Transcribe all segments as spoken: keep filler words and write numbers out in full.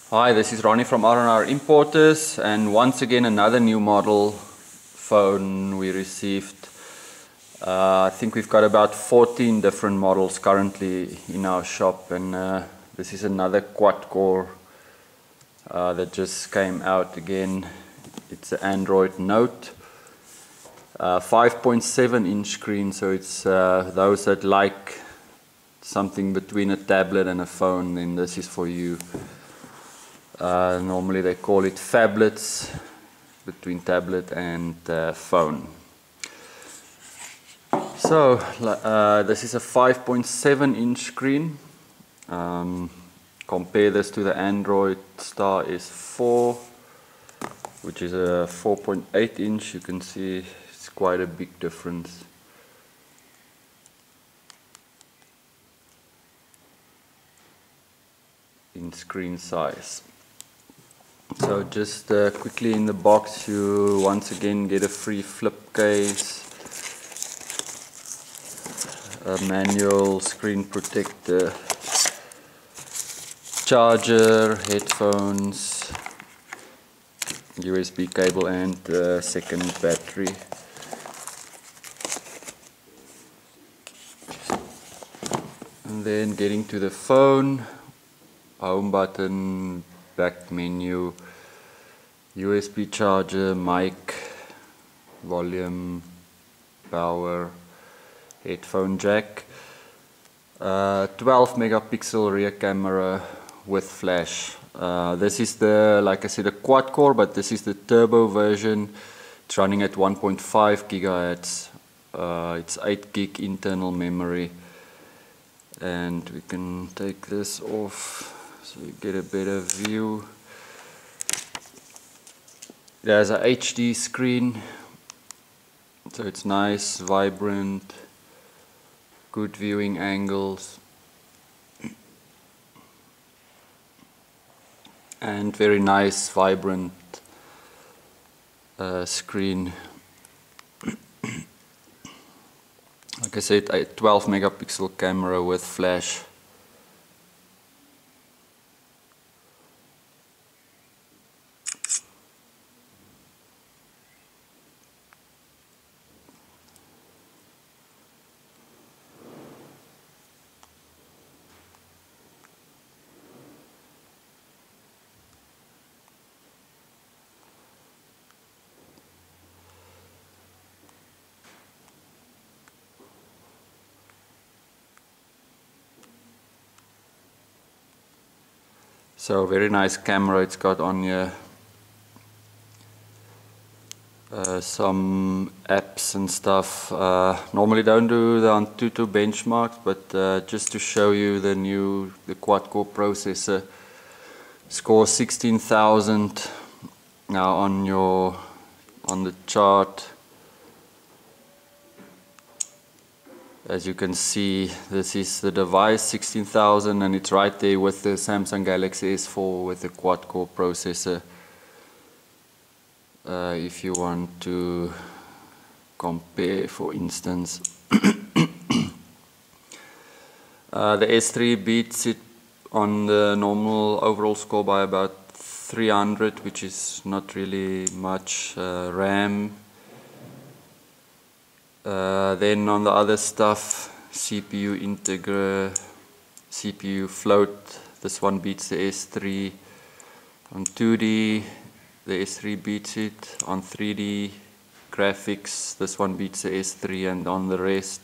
Hi, this is Ronnie from R and R Importers, and once again another new model phone we received. Uh, I think we've got about fourteen different models currently in our shop, and uh, this is another quad-core uh, that just came out again. It's an Android Note, uh, five point seven inch screen, so it's uh, those that like something between a tablet and a phone, then this is for you. Uh, normally they call it phablets, between tablet and uh, phone. So uh, this is a five point seven inch screen. Um, compare this to the Android Star S four, which is a four point eight inch. You can see it's quite a big difference. In screen size. So just uh, quickly in the box, you once again get a free flip case, a manual screen protector, charger, headphones, U S B cable and uh, second battery. And then getting to the phone, home button, back menu, U S B charger, mic, volume, power, headphone jack, uh, twelve megapixel rear camera with flash. Uh, this is the, like I said, a quad core, but this is the turbo version. It's running at one point five gigahertz. Uh, it's eight gig internal memory, and we can take this off so you get a better view. There's a H D screen, so it's nice, vibrant, good viewing angles, and very nice, vibrant uh, screen. Like I said, a twelve megapixel camera with flash. So very nice camera it's got on here. Uh, some apps and stuff. Uh, normally don't do the Antutu benchmarks, but uh, just to show you the new, the quad-core processor scores sixteen thousand now on your, on the chart. As you can see, this is the device, sixteen thousand, and it's right there with the Samsung Galaxy S four with the quad-core processor. Uh, if you want to compare, for instance, uh, the S three beats it on the normal overall score by about three hundred, which is not really much. uh, RAM. Uh, then on the other stuff, C P U Integra, C P U float, this one beats the S three. On two D, the S three beats it. On three D graphics, this one beats the S three, and on the rest,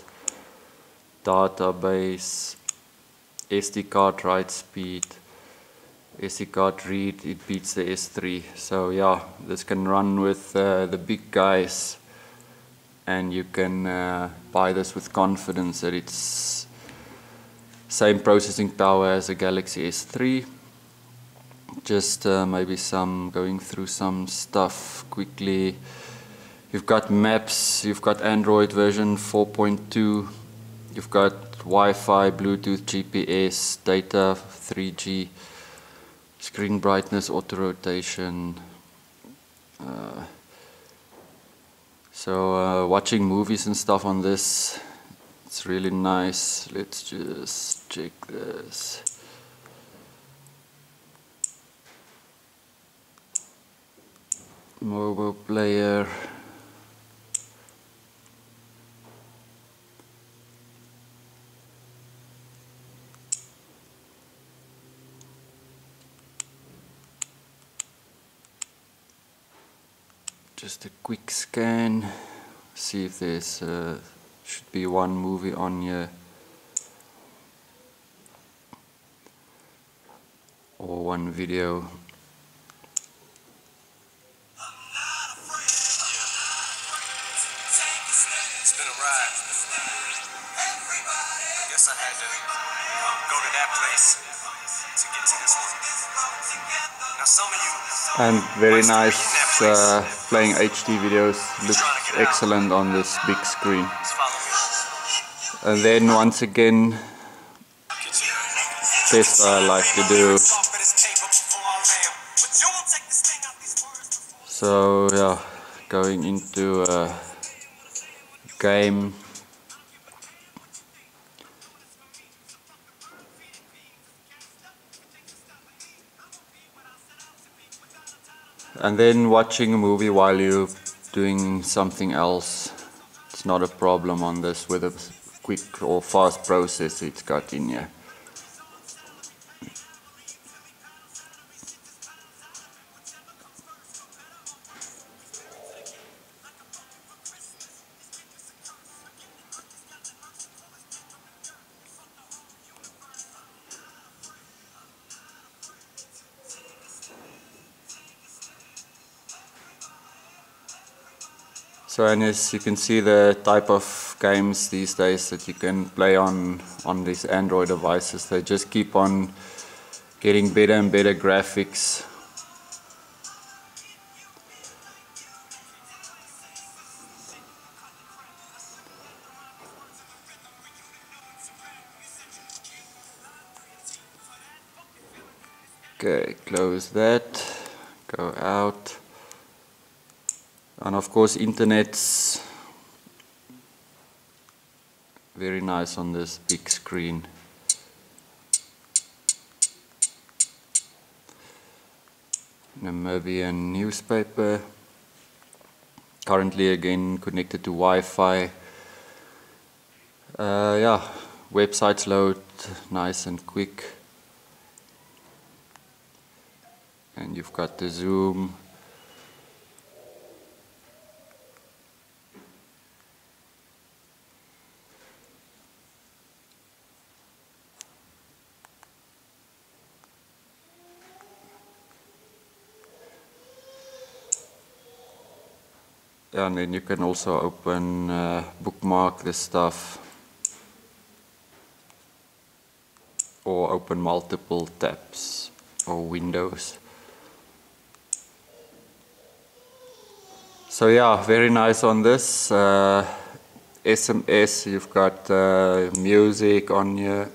database, S D card write speed, S D card read, it beats the S three. So yeah, this can run with uh, the big guys, and you can uh, buy this with confidence that it's same processing power as a Galaxy S three. Just uh, maybe some going through some stuff quickly. You've got maps, you've got Android version four point two, you've got Wi-Fi, Bluetooth, G P S, data, three G, screen brightness, auto rotation. Uh, So uh, watching movies and stuff on this, it's really nice. Let's just check this. mobile player. Just a quick scan, see if there's uh, should be one movie on here or one video. It's been a ride. I guess I had to go to that place to get to this one. Now some of you And very nice uh, playing H D videos, looks excellent on this big screen. And then once again, test I like to do. So yeah, going into a game. And then watching a movie while you're doing something else. It's not a problem on this with a quick or fast process it's got in here. So, and as you can see, the type of games these days that you can play on on these Android devices, they just keep on getting better and better graphics. Okay, close that, go out. And of course, internet's very nice on this big screen. Namibian newspaper. Currently again connected to Wi-Fi. Uh, yeah, websites load nice and quick. And you've got the zoom. And then you can also open, uh, bookmark this stuff, or open multiple tabs or windows. So yeah, very nice on this. Uh, S M S, you've got uh, music on here.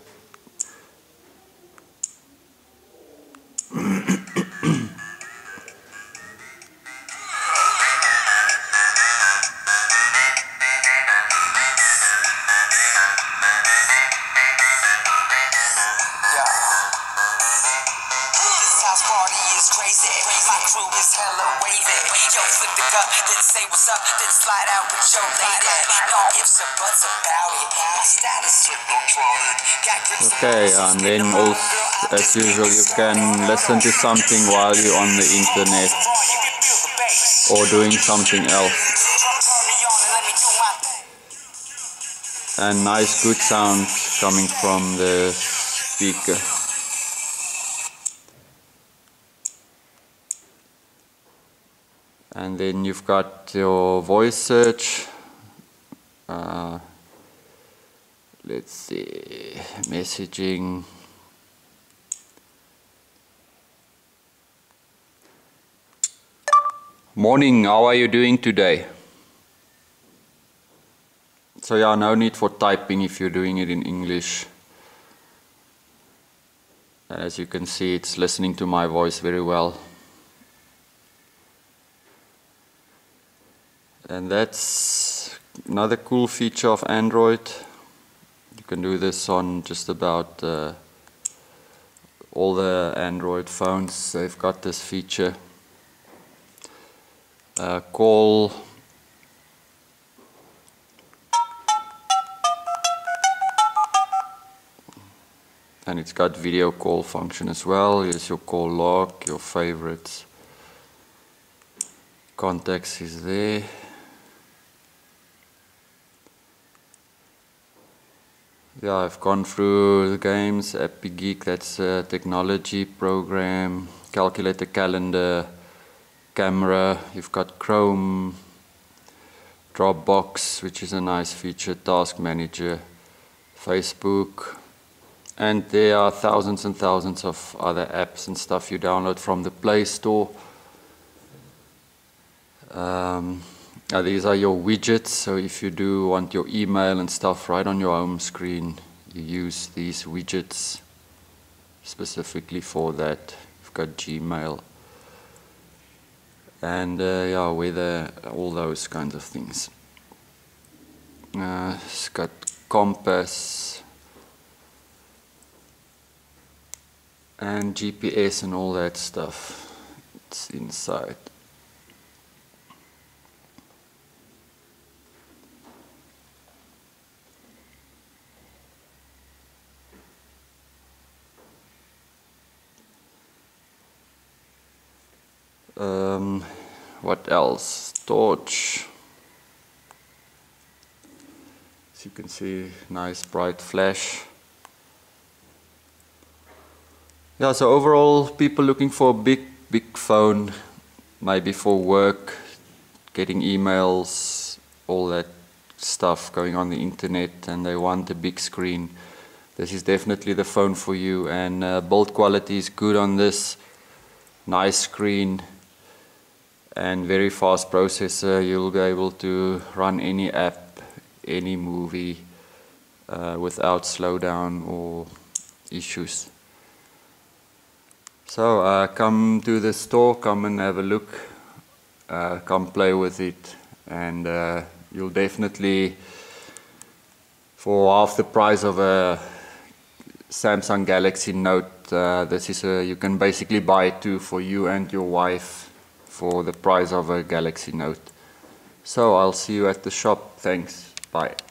Okay, and then also, as usual, you can listen to something while you're on the internet or doing something else. And nice good sound coming from the speaker. And then you've got your voice search. Uh, let's see, messaging. Morning, how are you doing today? So yeah, no need for typing if you're doing it in English. As you can see, it's listening to my voice very well. And that's another cool feature of Android. You can do this on just about uh, all the Android phones. They've got this feature. uh, call. And it's got video call function as well. Here's your call log, your favorites. Contacts is there. Yeah, I've gone through the games, Appy Geek, that's a technology program, calculator, calendar, camera. You've got Chrome, Dropbox, which is a nice feature, Task Manager, Facebook. And there are thousands and thousands of other apps and stuff you download from the Play Store. Um, now these are your widgets, so if you do want your email and stuff right on your home screen, you use these widgets specifically for that. You've got Gmail and uh, yeah, weather, all those kinds of things. Uh, it's got compass and G P S and all that stuff. It's inside. Um, what else? Torch. As you can see, nice bright flash. Yeah, so overall, people looking for a big, big phone, maybe for work, getting emails, all that stuff going on the internet, and they want a big screen. This is definitely the phone for you, and uh, build quality is good on this. Nice screen and very fast processor. You'll be able to run any app, any movie uh, without slowdown or issues. So uh, come to the store, come and have a look, uh, come play with it, and uh, you'll definitely, for half the price of a Samsung Galaxy Note, uh, this is a, you can basically buy two for you and your wife for the price of a Galaxy Note. So I'll see you at the shop. Thanks. Bye.